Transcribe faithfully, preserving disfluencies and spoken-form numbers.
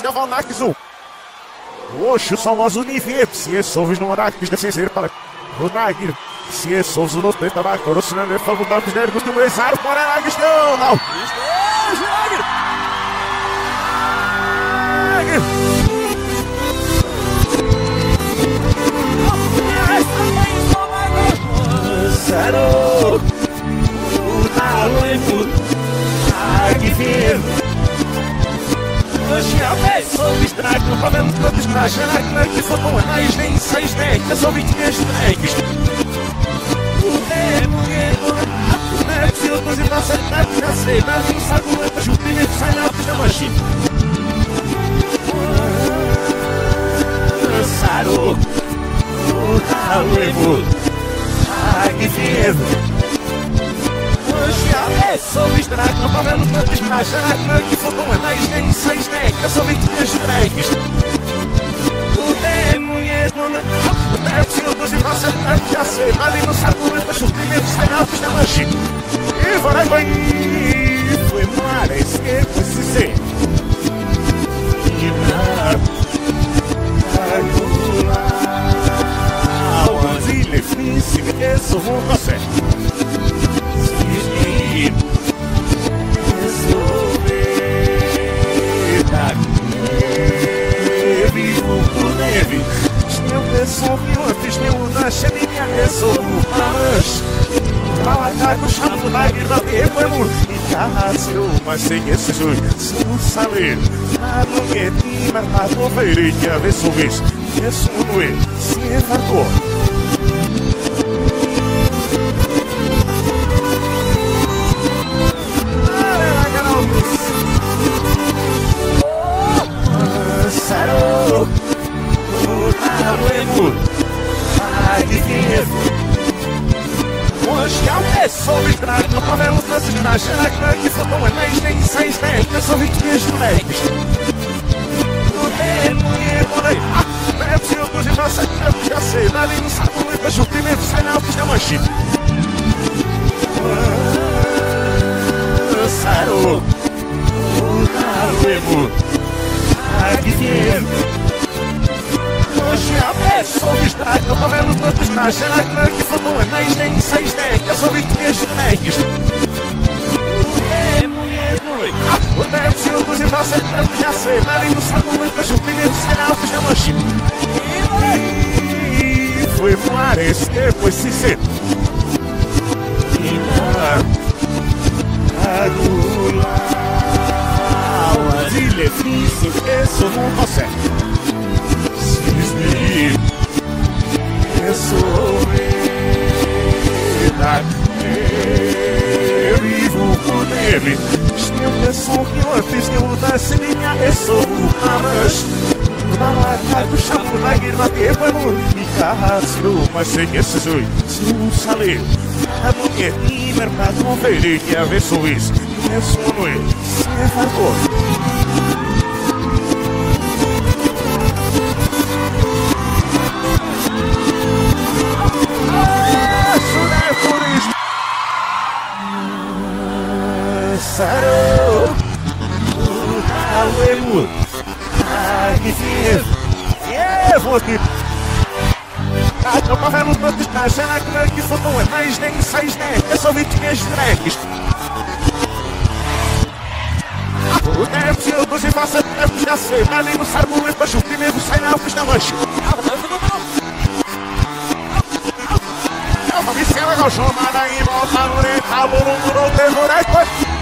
estava na Avisou. Oxe, são os universos, se é sovos no Araques da César para o Nagir. Se é sovos no Teta Bacoro, se não é favor dos nervos do Rezar para a questão, não. Zero, o talento, ai que ver. Hoje a vez sou distraído, não podemos todos crachar na grande foto, mas nem seis décadas, sou vítimas de breaks. O tempo é o é preciso fazer para acertar, já sei, mas não sabe o que o primeiro sai na pista machine. Saro, o talento. Ai que ferro. Hoje a vez sou distraído, não podemos todos crachar na grande foto, mas nem seis décadas, sou vítimas de breaks. O tempo é o é preciso fazer para acertar, já sei, mas não sabe o que o primeiro sai na pista machine. E vai bem, foi mar, é isso que precisei. E na le fils que sou você. Se resolver vivo por neve. Meu pessoal que eu fiz meu lanche minha resolvo mas trabalhar no chão da guerra de poemo e caso mas sem esse sonho sem saber a mulher de mercado veio que a resolver isso não é se é favor. Zero, o talento, ai que ferro. Hoje a vez sou distraído, não podemos fazer crachar na grande foto, mas nem seis décadas, sou vítimas de breaks. O tempo é por aí, é preciso que você faça tanto, já sei, nada não sabe como é que o primeiro sai na pista machine. Zero, o talento. Ai que ferro. Hoje a vez sou distraído, não podemos todos crachar na grande foto, mas nem seis décadas, sou vítimas de breaks. É mulher noite. O tempo se eu cozinho para ser tanto, já sei, mas não sabe como é que o primeiro sai na pista machine. E foi voar esse depois se ser. E na agulha il est fils et son français. Cisne et sauvé da vivo por neve. Estou pensando que eu fiz que eu danço minha e sou mas na marca do chapo na guerra de poemo e caso mas sem esse sonho não sabe a mulher de mercado veio que a vez sou isso isso não é se é favor. Zero, o talento, ai que ferro. É, vou aqui. Ah, tô correndo todo estágio na grande foto, mas nem seis décadas, sou vítimas de breaks. O tempo se eu doze faça tempo, já sei, mas nem não sabe o que o primeiro sai na pista machine. Eu vou me ser legal, chamada em volta, no rei, rabo, no muro, tempo,